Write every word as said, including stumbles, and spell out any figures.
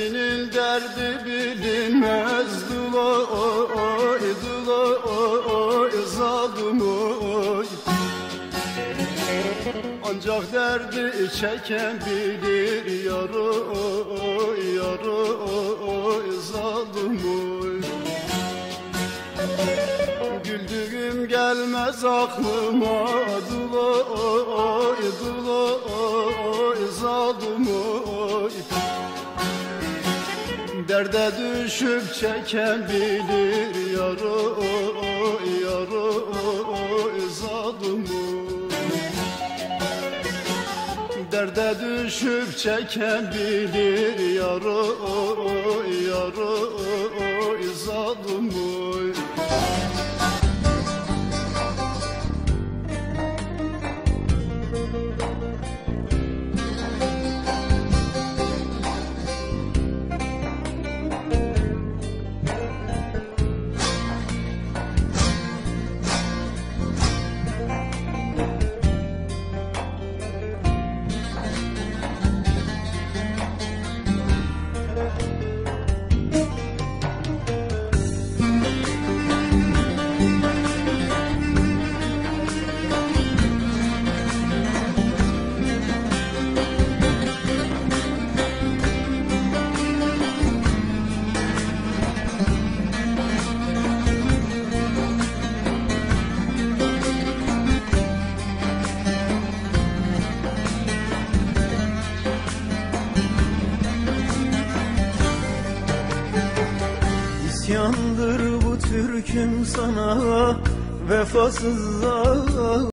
Sevgilinin derdi bilinmez, duloy duloy zalim oy. Ancak derdi çeken bilir, yaroy yaroy zalim oy. Güldüğüm gelmez aklıma, duloy duloy zalim oy. Derde düşüp çeken bilir, yaroy yaroy zalim oy. Derde düşüp çeken bilir, yaroy yaroy zalim oy. İsyandır bu türküm sana, vefasız